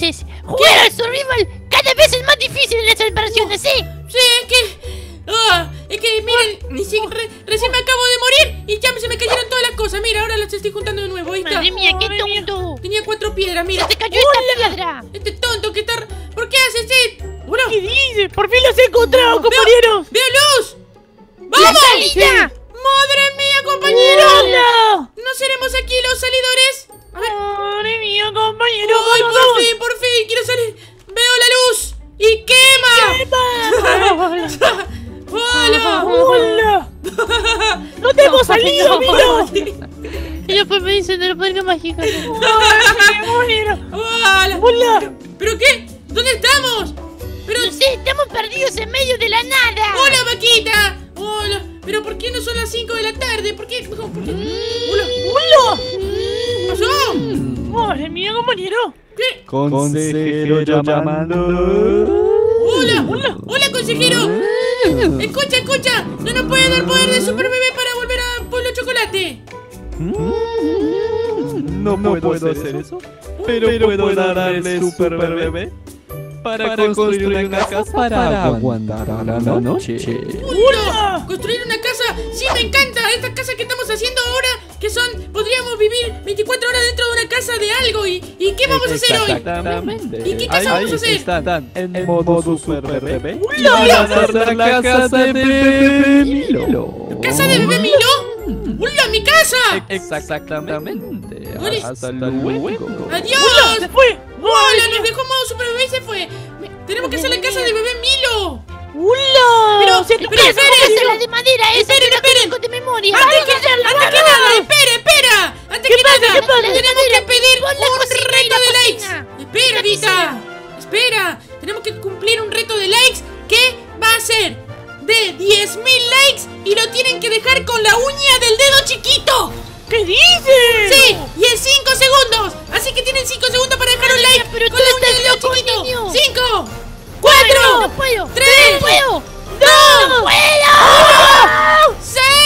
veces. Jugar al survival cada vez es más difícil en estas versiones, ¿sí? Sí, es que miren, recién me acabo de morir y ya se me cayeron todas las cosas. Mira, ahora las estoy juntando de nuevo. Ahí está. Madre mía, qué tonto. Tenía 4 piedras, mira. Se te cayó esta piedra. Este tonto que está... ¿Por qué haces esto? Bueno, ¿Qué dices? Por fin los he encontrado, compañeros. ¡Veo luz! ¡La salida! ¡Madre mía, compañero! ¡Hola! ¿No seremos aquí los salidores? A ver. Madre mía, compañero. ¡Ay, vamos. por fin! ¡Quiero salir! ¡Veo la luz! ¡Y quema! ¡Hola! ¡Hola! ¡No te hemos salido, Milo! Y después me dicen de la puerca mágica. ¡Hola! ¡Hola! ¿Pero qué? ¿Dónde estamos? Pero... No sé, estamos perdidos en medio de la nada. ¡Hola, vaquita! ¡Hola! ¿Pero por qué no son las 5 de la tarde? ¿Por qué? ¡Hola! ¡Hola! ¿Qué pasó? ¡Madre mía, compañero! ¿Qué? Consejero llamando. ¡Hola! ¡Hola! ¡Hola, consejero! Escucha, no nos puede dar poder de super bebé para volver a Pueblo Chocolate. No puedo hacer eso, pero puedo darle super bebé para construir una casa para aguantar la noche. ¡Hola! ¿Construir una casa? ¡Sí, me encanta! Esta casa que estamos haciendo ahora, que son... Podríamos vivir 24 horas dentro de una casa de algo. ¿Y qué vamos a hacer hoy? Exactamente. ¿Y qué casa vamos a hacer? Están en modo super bebé. ¡Hola! Van a hacer la casa de bebé Milo. ¿Casa de bebé Milo? ¡Hola, mi casa! Exactamente. Hola. Hasta luego. ¡Adiós! ¡Hola! ¡Se fue! ¡Hola! Nos dejó modo super bebé y se fue. Tenemos que hacer la casa de bebé Milo. ¡Hola! Pero Esa es la de madera, esa Esperen, que la esperen. conozco de memoria. Antes que nada, espera. Antes que nada, pasa? tenemos que pedir Pon la un cocina y reto la de cocina. likes. Espera, Vita. Espera. Tenemos que cumplir un reto de likes que va a ser de 10.000 likes y lo tienen que dejar con la uña del dedo chiquito. ¿Qué dices? Sí, y en 5 segundos. Así que tienen 5 segundos para dejar un like pero con tú la uña del estás dedo loco, chiquito. niño. 5, No 4, puedo. 3, No puedo. 2, ¡No puedo!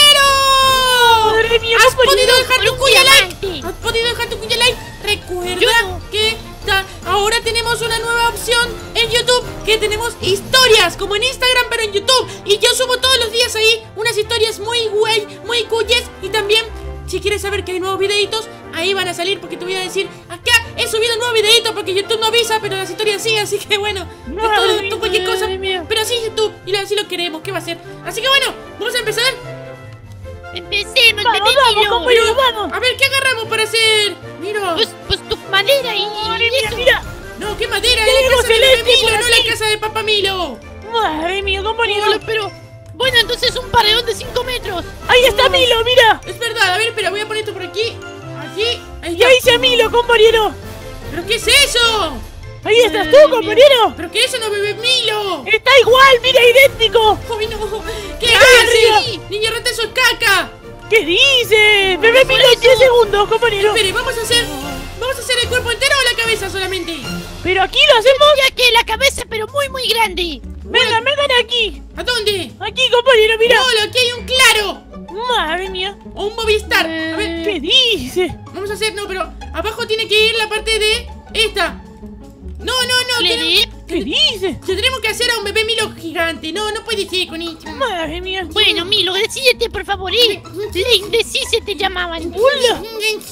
0. ¡Madre mía, ¿Has compañero! podido dejar tu un cuya like? diamante. ¿Has podido dejar tu cuya like? Recuerda Yo no. que ahora tenemos una nueva opción en YouTube, que tenemos historias, como en Instagram, pero en YouTube. Y yo subo todos los días ahí unas historias muy guay, muy cuyes. Y también, si quieres saber que hay nuevos videitos, ahí van a salir, porque te voy a decir, acá he subido un nuevo videito, porque YouTube no avisa, pero las historias sí, así que bueno, esto cualquier cosa. Pero así YouTube, y así lo queremos, ¿qué va a ser? Así que bueno, vamos a empezar. Empecemos, Vamos, bebé vamos, Milo. compañero, vamos. A ver, ¿qué agarramos para hacer? Mira. Pues tu madera y ¡Madre mía, eso. mira! No, qué madera, Tenemos la casa de bebé celeste Milo, por no aquí. la casa de papá Milo. ¡Madre mía, compañero! Hola, pero... Bueno, entonces un paredón de 5 metros. ¡Ahí está Milo, mira! Es verdad, a ver, espera, voy a poner esto por aquí. Aquí, ahí ¡Y está. ahí está Milo, compañero! ¿Pero qué es eso? ¡Ahí estás tú, compañero! ¿Pero qué es eso, no bebé Milo? ¡Está igual, mira, idéntico! ¡Uy, no! ¿Qué Mira haces? arriba. Niño rata, eso es caca. ¿Qué dices? ¡Bebé Milo en 10 segundos, compañero! Espere, vamos a hacer el cuerpo entero o la cabeza solamente. ¡Pero aquí lo hacemos! Ya que la cabeza, pero muy, muy grande. ¡Vengan, vengan aquí! ¿A dónde? ¡Aquí, compañero, mira! No, aquí hay un claro. ¡Madre mía! O un Movistar. A ver, ¿Qué dice? vamos a hacer, no, pero abajo tiene que ir la parte de esta. No, ¿Qué dice? tendremos que hacer a un bebé Milo gigante. No, no puede ser con esto. ¡Madre mía! Bueno, Milo, decídete, por favor. Decíse te llamaban. ¡Hola!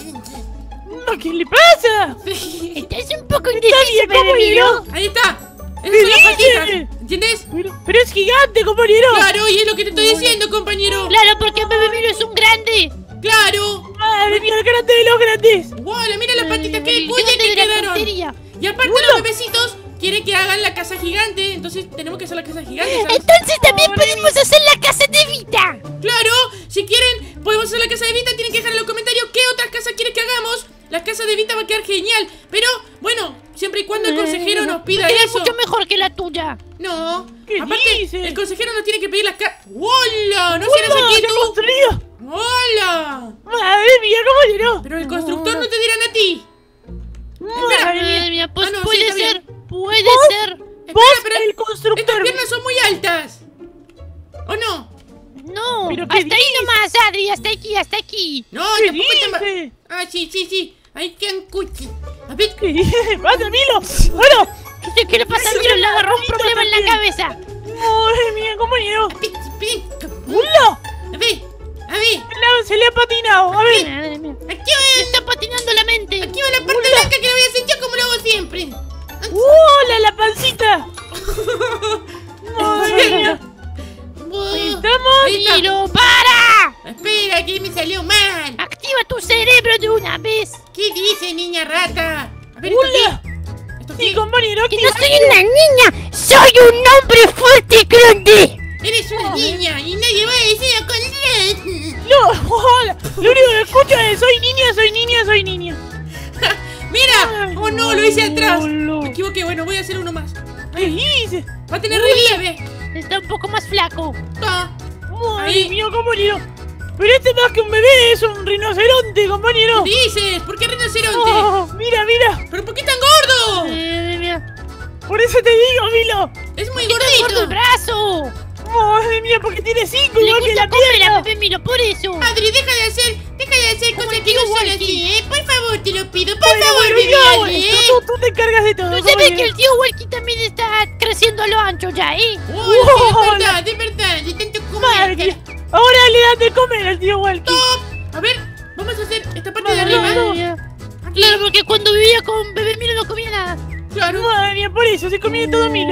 ¿Qué le pasa? Estás un poco Está indeciso, bien, bebé Milo. compañero. Ahí está. ¿Qué Esas son las dice? patitas. ¿Entiendes? Pero es gigante, compañero. Claro, y es lo que te estoy diciendo, compañero. Claro, porque bebé Milo es un grande. Claro. ¡Madre mía, el grande de los grandes! Hola, mira las patitas que El cuya grande que de la quedaron. tontería. Y aparte los bebecitos quieren que hagan la casa gigante. Entonces tenemos que hacer la casa gigante, ¿sabes? Entonces también podemos hacer la casa de Vita. Claro, si quieren podemos hacer la casa de Vita. Tienen que dejar en los comentarios qué otras casas quieren que hagamos. La casa de Vita va a quedar genial. Pero, bueno, siempre y cuando el consejero nos pida Queda eso. mucho mejor que la tuya. No, ¿Qué aparte dice? el consejero nos tiene que pedir las casas. ¡Hola! ¿No serás ¡Hola! aquí ¡Se ha tú? construido! ¡Hola! ¡Madre mía, compañero! Pero el constructor no te dirán a ti. Espera. Madre mía, pues Ah, no, sí, puede está bien. ser. Puede ¿Vos? ser. ¡Vos, pero el estas constructor! piernas son muy altas. ¿O no? No, ¿Pero hasta qué ahí dices? nomás, Adri, hasta aquí, hasta aquí. No, ¿Qué tampoco está dice? Ah, sí. Ahí quedan cuchi. A ver, ¿Qué dice? ¡Pasa, Milo! ¡Bueno! ¿Qué le pasa a Milo? Le agarró un problema en la cabeza. Madre mía, compañero. ¡Hola! A ver. Se le ha patinado. A ver. Madre mía. Aquí Me está patinando la mente. va la parte blanca que la voy a hacer yo como lo hago siempre. ¡Hola, la pancita! Madre mía. Ahí estamos. Ahí está. Milo, para. Espera, que me salió mal. Activa tu cerebro de una vez. ¿Qué dice, niña rata? A ver, ¡Hola! ¿esto Sí, qué? compañero, Que activa. no soy una niña, soy un hombre fuerte y grande. Eres una niña y nadie va a decir a contrario. No, hola. Lo único que escucho es soy niña. ¡Mira! ¡Oh no! Lo hice atrás. No. Me equivoqué. Bueno, voy a hacer uno más. ¿Qué dice? Va a tener relieve. Está un poco más flaco. Ta. Madre Ahí. mía, compañero. Pero este más que un bebé es un rinoceronte, compañero. ¿Qué dices? ¿Por qué rinoceronte? Oh, mira. ¿Pero por qué tan gordo? Mira. Por eso te digo, Milo. Es muy ¡Qué gordo el gordito. brazo! Madre mía, porque tiene 5 Le igual que gusta la comer a pierna. Pepe Milo, por eso. Adri, deja de hacer Como cosas el que tío no son Walkie. así, ¿eh? Por favor, te lo pido. Por Bueno, favor, bueno, bebé yo hago Adri, esto. Tú te encargas de todo. ¿Tú sabes compañero. que el tío Walkie también está creciendo a lo ancho ya, eh? Oh, sí, de verdad, de tanto Madre comer. mía. Ahora le dan de comer al tío Walkie. A ver, vamos a hacer esta parte de Madre arriba. mía. Claro, porque cuando vivía con Bebé Milo no comía nada. Claro, Madre mía, por eso se comía todo Milo.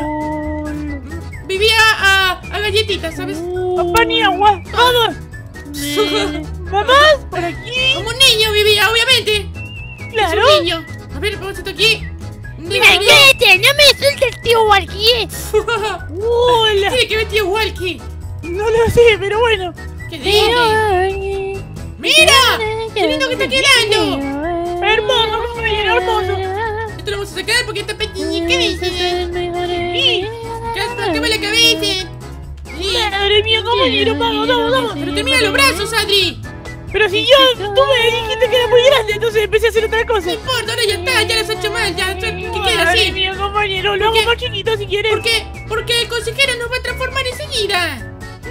vivía a galletitas, ¿sabes? A pan y agua. Vamos. Vamos. Por aquí. Como un niño vivía, obviamente. Claro. Es un niño. A ver, vamos a esto aquí. Mira, cállate, no me suelta el tío Walkie, eh. Hola. Tiene que ver tío Walkie. No lo sé, pero bueno. ¿Qué dice? ¡Mira! ¡Qué lindo que está quedando! Hermoso, compañero, hermoso. Esto lo vamos a sacar porque está pequeñito. ¿Qué dice? Cascame la cabeza. Sí. Madre mía, compañero, vamos. Pero termina los brazos, Adri. Pero si tú me dijiste que era muy grande, entonces empecé a hacer otra cosa. No importa, ahora ya está, ya las has hecho mal, ya que queda Madre así. mía, compañero, lo hago más chiquito si quieres. ¿Por qué? Porque el consejero nos va a transformar enseguida.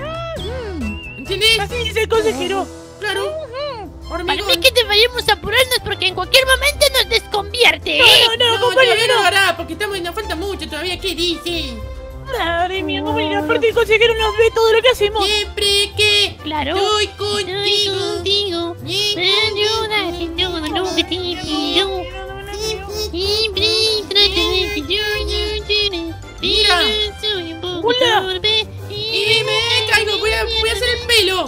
¿Entendés? Así dice el consejero. Claro. Para mí Hormigón. que deberíamos apurarnos porque en cualquier momento nos desconvierte, eh. No, No, compañero, todavía no no. hará, porque nos falta mucho todavía. ¿Qué dice? Madre mía, compañero, aparte el consejero nos ve todo lo que hacemos. Siempre que Claro. estoy Estoy contigo. contigo. Sí, Me ayudas en todo lo que te pido. Siempre trato de que yo Mira. soy un poco Hola. torpe. Y me caigo, voy a hacer el pelo.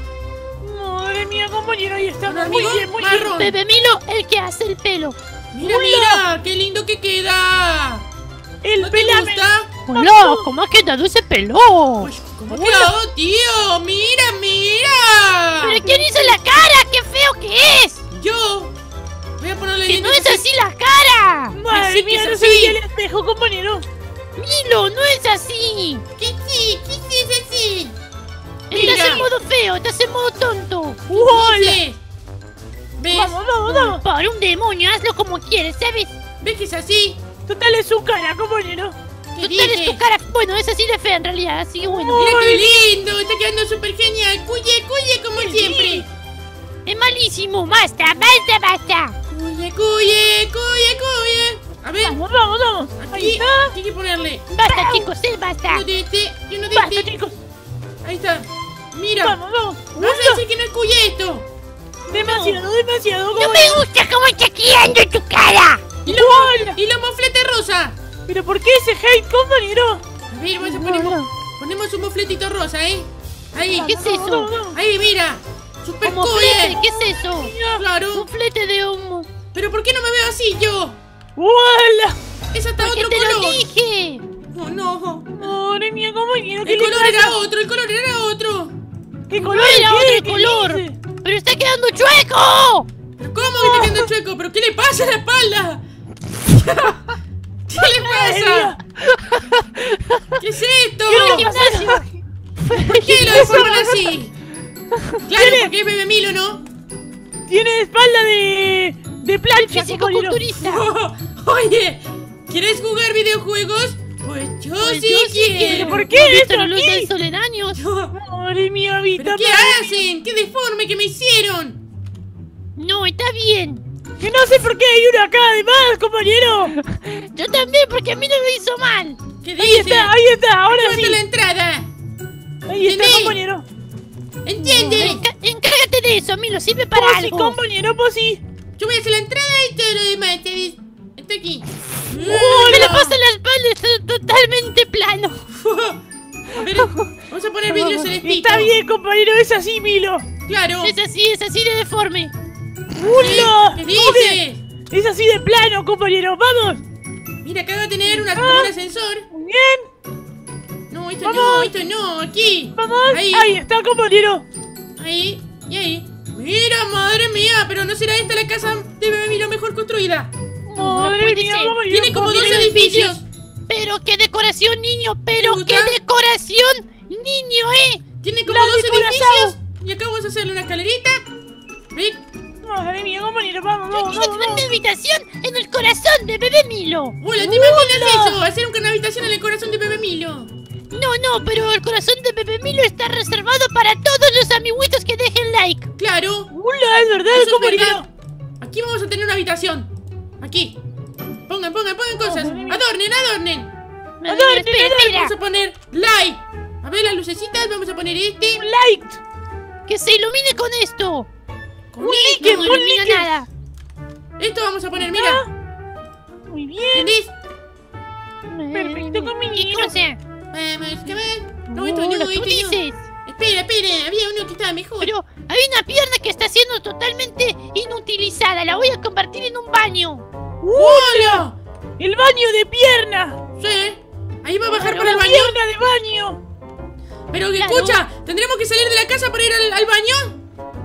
Madre mía, compañero, ahí está. Un Muy hormigón bien, muy bien. marrón. Bebé Milo, el que hace el pelo. Mira, mira, qué lindo que queda. El ¿No te pelame. gusta? Hola, ¿cómo ha quedado ese pelo? Uy, ¿cómo ha quedado, tío? Mira, mira. ¿Pero quién hizo la cara? ¡Qué feo que es! Yo voy a ponerle ¡Que no dientes es así la cara! Madre Sí que mía, es no así. se veía el espejo, compañero. Milo, no es así. ¿Qué sí? ¿Qué es así? Estás Mira. en modo feo, estás en modo tonto. ¡Hola! ¿Qué? ¿Ves? Vamos. Para un demonio, hazlo como quieres, ¿sabes? ¿Ves que es así? Total es su cara, compañero. ¿Qué Total es dice? tu cara. Bueno, es así de fea en realidad, así que bueno. Mira qué lindo, está quedando súper genial. Cuye, como Sí. siempre. Es malísimo, basta. Cuye. A ver, Vamos. Ahí aquí está. hay que ponerle Basta, chicos, basta. uno de este y uno de Basta, este. chicos. Ahí está. Mira, Vamos. vas a decir que no es cuye esto. Demasiado. No me gusta cómo está quedando en tu cara. Y los mofletes rosa. ¿Pero por qué ese hate, compañero? A ver, ponemos un mofletito rosa, ¿eh? Ahí, ¿Qué es eso? ahí, mira. Super Como flete, cuye. ¿qué es eso? Claro. Un flete de humo. Pero ¿por qué no me veo así yo? ¡Hola! Es hasta ¿Por qué otro te lo color. dije? Oh, no. Madre mía, compañero, ¿qué El le color pasa? era otro, el color era otro. ¿Qué No color? era ¿Qué? otro ¿Qué color. dice? Pero está quedando chueco. ¿Pero cómo que está quedando chueco? ¿Pero qué le pasa a la espalda? ¿Qué le pasa? ¿Qué es esto? ¿Qué pasa? ¿Por qué lo deforman así? Claro, porque es Bebé Milo, ¿no? Tiene espalda de plancha, compañero. Físico-culturista. Oye, ¿quieres jugar videojuegos? Pues yo Pues sí yo sí quiero. quiero. ¿Por qué ¿Viste eso la luz aquí? del sol en años? Madre mía, Vita. ¿Pero qué madre mía. hacen? ¿Qué deforme que me hicieron? No, está bien. Que no sé por qué hay uno acá además, compañero. Yo también, porque a mí no me hizo mal. ¿Qué Ahí dices? está, ahora ¿Dónde sí. está la entrada? Ahí está, Vení. compañero. ¿Entiendes? Encárgate de eso, Milo, sirve para Pues sí, algo. compañero, pues sí. Yo voy a hacer la entrada y todo lo demás. Está aquí. Me la pasa la espalda, está totalmente plano. A ver, vamos a poner vidrio celestito. Está bien, compañero, es así, Milo. Claro. Es así de deforme. ¡Hola! ¿Qué dices? Es así de plano, compañero, vamos. Mira, acá va a tener como un ascensor. Muy bien. No, esto Vamos. no, esto no. Aquí. Vamos. Ahí. Ahí está, compañero. Ahí y ahí. Mira, madre mía, pero ¿no será esta la casa de Bebé Milo mejor construida? Madre puede mía, ser. compañero. Tiene como dos compañero. edificios. Pero qué decoración, niño, pero ¿Te qué gusta? decoración, niño, Tiene como La dos decorazado. edificios. Y acá vamos a hacerle una escalerita. ¿Ve? Madre mía, compañero, vamos, Yo vamos, quiero vamos. tener mi habitación en el corazón de Bebé Milo. Hola, ¿te imaginas eso? Hacer una habitación en el corazón de Bebé Milo. No, pero el corazón de Bebé Milo está reservado para todos los amiguitos que dejen like. Claro. Hola, es verdad, Eso es compañero. verdad. Aquí vamos a tener una habitación. Aquí. Pongan cosas. Madre mía. Adornen. Espera. Vamos a poner light. A ver las lucecitas, vamos a poner este. Un light. Que se ilumine con esto. Con No esto. un ilumina níquel. nada. Esto vamos a poner, mira. Muy bien. ¿Entendés? Perfecto, compañero. ¿Qué cosa? Vamos, ¿qué más? No, esto Lo no, que tú esto no. dices. Espera, había uno que estaba mejor. Pero hay una pierna que está siendo totalmente inutilizada. La voy a convertir en un baño. ¡Hola! El baño de pierna. Sí. Ahí va a bajar Claro, para el baño. Pierna de baño. Pero Claro. escucha, ¿tendremos que salir de la casa para ir al baño?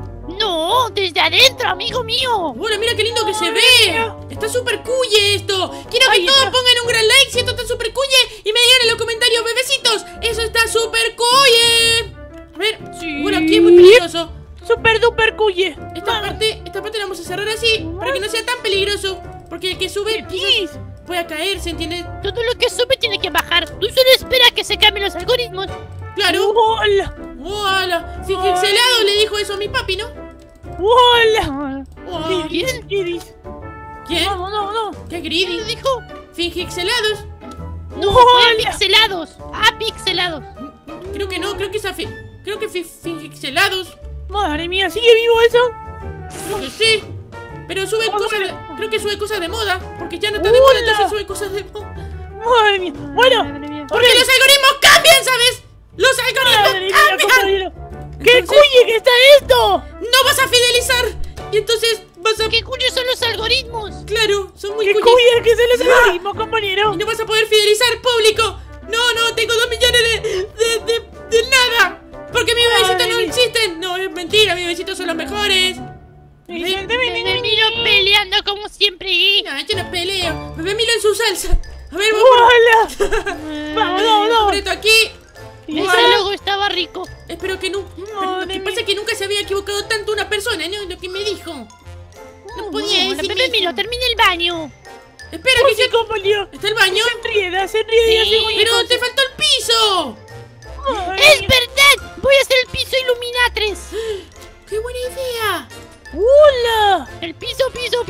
No, desde adentro, amigo mío. Hola, mira qué lindo que se ve. mía. Está súper cuye esto. Quiero que Ahí todos está. pongan un gran like si esto está súper cuye y me digan en los comentarios, bebecitos, eso está súper cuye. A ver, Sí. bueno, aquí es muy peligroso. Super duper cuye. Esta parte la vamos a cerrar así para que no sea tan peligroso. Porque el que sube quizás pueda caerse, ¿entiendes? Todo lo que sube tiene que bajar. Tú solo espera que se cambien los algoritmos. Claro. Hola. Hola. Pixelado le dijo eso a mi papi, ¿no? Hola. Hola. ¿Quién? ¿Qué dices? ¿Quién? No. ¿Qué ¿Qué greedy? dijo? ¿Fingixelados? No, Hola. fueron pixelados. Pixelados. Creo que no, creo que fingixelados. Madre mía, ¿sigue vivo eso? Creo que sí. Pero sube Oh, cosas bueno. creo que sube cosas de moda. Porque ya no está de moda, Hola. entonces sube cosas de moda. Madre mía. Bueno. Porque los algoritmos cambian, ¿sabes? Los Madre algoritmos mía, cambian. compañero. ¡Qué Entonces, cuye que está esto! no vas a fidelizar. Y entonces vas a... ¿Qué cuyos son los algoritmos? Claro, son muy ¡Qué cuyes. cuye que se los algoritmos, compañero! Y no vas a poder fidelizar público. No, tengo 2 millones de nada. Porque mis Madre bebecitos no mía. existen. No, es mentira, mis bebecitos son los mejores. Bebé Milo peleando como siempre. No, yo no peleo. Bebé Milo en su salsa. A ver, ¡Hola! Vamos. por esto aquí. Ese logo estaba rico. Espero que no. Lo Madre que pasa mía. es que nunca se había equivocado tanto una persona, ¿no? Lo que me dijo. No podía Bueno, decir. Bebé Milo, termina el baño. Espera, Pues que sí, compañero. ¿Está el baño? Se enrieda y hace Sí, cualquier Pero cosa. te faltó el piso. Madre ¡Es mía. verdad! Voy a hacer el piso Illuminatres. ¡Qué buena idea! ¡Hola! El piso.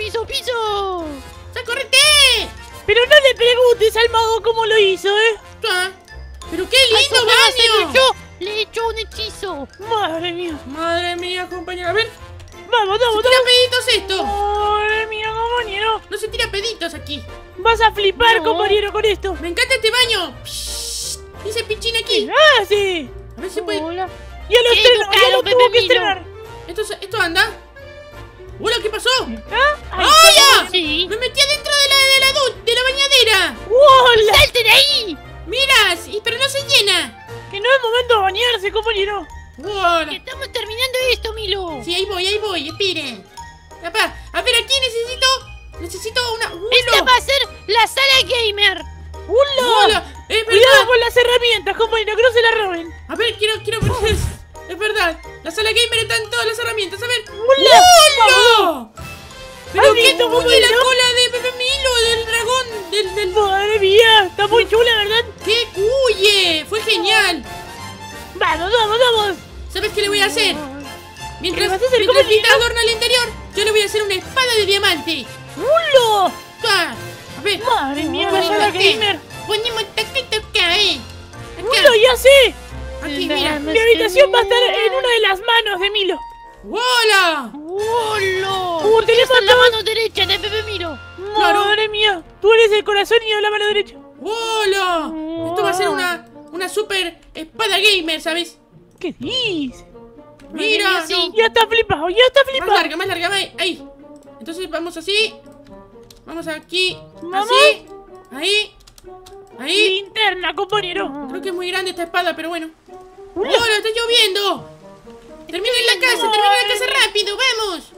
¡Ya correte! Pero no le preguntes al mago cómo lo hizo, ¿eh? Ah, ¡Pero qué Al lindo sofá hacerlo baño! yo le he hecho un hechizo. Madre mía. Madre mía, compañero. A ver, Vamos. tira peditos esto. Madre mía, compañero. No se tira peditos aquí. Vas a flipar, No. compañero, con esto. Me encanta este baño. Psst, dice pinchín aquí. ¡Ah, sí! A ver si puede. Hola. Ya lo Qué estreno, ya educado, lo Bebé tuvo que Milo. estrenar. Esto anda. Hola, ¿qué pasó? ¿Ah? ¡Ah, ya! Sí. Me metí adentro de la bañadera. ¡Hola! ¡Salte de ahí! Miras, pero no se llena. Que no es momento de bañarse, compañero. Hola. Que estamos terminando esto, Milo. Sí, ahí voy, esperen. Papá, a ver, aquí necesito una... Esta va a ser la sala gamer. ¡Hola! Hola, es Cuidado verdad. con las herramientas, compañero, que no se las roben. A ver, quiero ver. Es verdad. La sala gamer está en todas las herramientas. A ver. ¡Hola! ¡Hola! ¿Pero ¿Has qué visto tomó cómo de la bailó? cola de Bebé Milo, del dragón, del... Madre mía, está muy chula, ¿verdad? ¡Qué cuye! Fue genial. Vamos. ¿Sabes qué le voy a hacer? ¿Qué le Mientras vas a hacer, Lita compañero? adorna el interior, Yo le voy a hacer una espada de diamante. ¡Hulo! ¡Toma! A ver. Madre mía, Ponemos la aquí. gamer. Ponemos taquito acá, ¡Hulo, ya sé! Aquí, mira. Mi habitación va a estar en una de las manos de Milo. ¡Hola! ¡Hola! Tenemos Esta es la todo. mano derecha de Pepe Milo. Claro. Madre mía, tú eres el corazón y yo la mano derecha. ¡Hola! Esto va a ser una super espada gamer, ¿sabes? ¿Qué dices? Mira. Sí. Ya está flipado, ya está Más flipado. más larga, ahí. Entonces vamos así. Vamos aquí. ¿Vamos? Así. Ahí. Ahí. Linterna, compañero. Creo que es muy grande esta espada, pero bueno. ¡Hola! ¡Hola! ¡Está lloviendo! ¡Terminen la casa rápido! ¡Vamos!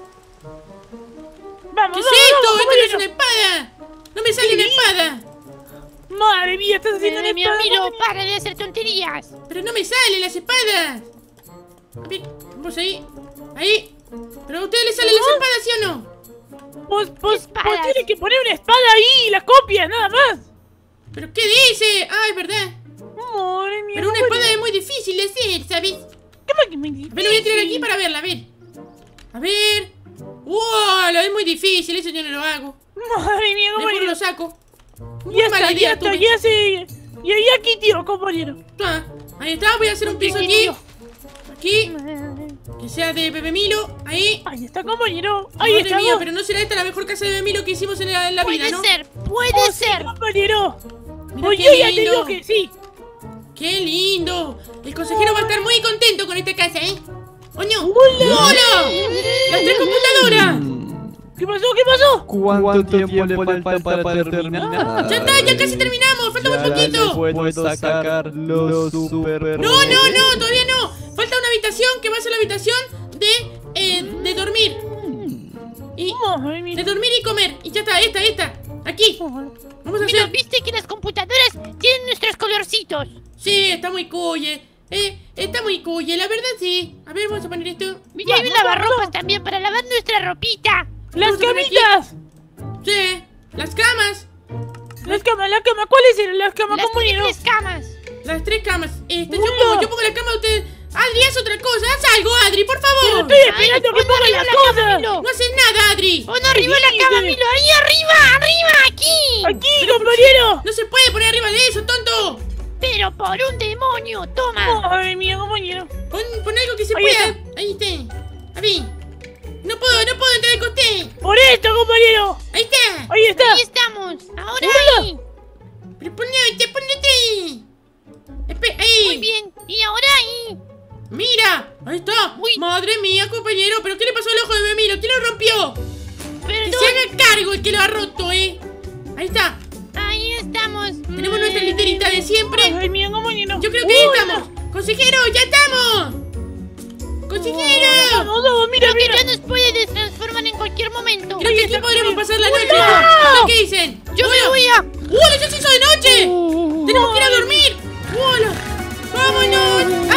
Vamos, ¿Qué es vamos, esto? vamos, ¡Esto no es compañero. una espada! ¡No me sale una espada! Madre mía, estás haciendo una Mi espada. Milo, compañero. para de hacer tonterías. ¡Pero no me salen las espadas! A ver, vamos ahí. Ahí. ¿Pero a ustedes les salen las espadas, sí o no? Pues Espadas. tienes que poner una espada ahí y la copia, nada más. ¿Pero qué dice? ¡Ay, verdad! Madre mía. Pero una espada es muy difícil de hacer, ¿sabes? ¿Qué me Me lo voy a tirar aquí para verla, a ver. A ver. ¡Wow! Es muy difícil, eso yo no lo hago. Madre mía, Mejor compañero. lo saco. Muy Ya mala está, idea ya está, tuve. ya sé. Y ahí aquí, tío, compañero. Ah, ahí está, voy a hacer un piso aquí. Aquí. Que sea de Bebé Milo. Ahí. Ahí está, compañero. Ahí Madre está. mía, pero no será esta la mejor casa de Bebé Milo que hicimos en la vida, Puede ¿no? ser, puede ser. compañero. Mira Oye, qué ya te lindo. digo que sí. ¡Qué lindo! El consejero va a estar muy contento con esta casa, ¿eh? ¡Oh, no! ¡Hola! ¡Hola! ¡Las tres computadoras! ¿Qué pasó? ¿Qué pasó? ¿Cuánto tiempo le falta para terminar? ¡Ya está! ¡Ya casi terminamos! ¡Falta muy poquito! Puedo sacar los super... ¡No, no, no! ¡Todavía no! Falta una habitación que va a ser la habitación de dormir. Y Madre mía. de dormir y comer. Y ya está, esta. Aquí. Vamos a Milo, hacer... ¿viste que las computadoras tienen nuestros colorcitos? Sí, está muy cuye. Está muy cuye, la verdad sí. A ver, vamos a poner esto. Mira, hay un lavarropas también para lavar nuestra ropita. ¡Las Vamos a poner aquí. camitas! Sí, las camas. Las camas. ¿Cuáles eran las camas, Las compañero? triples camas. Las tres camas. Hola. Yo pongo la cama de ustedes. Adri, haz otra cosa. Haz algo, Adri, por favor. Estoy esperando que pon pongan arriba las la cama, cosas. Milo. No haces nada, Adri. Pon arriba la dices? cama, Milo. Ahí arriba, aquí. ¡Aquí, compañero! No se puede poner arriba de eso, tonto. Pero por un demonio, toma. Madre mía, compañero. Pon algo que se Ahí pueda. está. Ahí está. A ver. No puedo entrar al costé. ¡Por esto, compañero! Ahí está. ¡Ahí está! Ahí estamos. Ahora Hola. ahí. Pero ponete. Ahí. Muy bien. Y ahora ahí. Mira. Ahí está. Uy. Madre mía, compañero. ¿Pero qué le pasó al ojo de Bemilo? ¿Quién lo rompió? Que Perdón. se haga cargo el que lo ha roto, Ahí está. Ahí estamos. Tenemos nuestra literita de siempre. Madre mía, compañero. Yo creo que ahí estamos. Consejero, ya estamos. Consejero. Vamos, mira, Creo que mira. ya nos puede destransformar en cualquier momento. Creo que aquí podremos pasar la noche. ¡Hola! ¿No? ¿Qué dicen? Yo me ¡Hola! voy a... ¡Hola! ¡Ya se hizo de noche! ¡Tenemos que ir a dormir! ¡Hola! ¡Vámonos!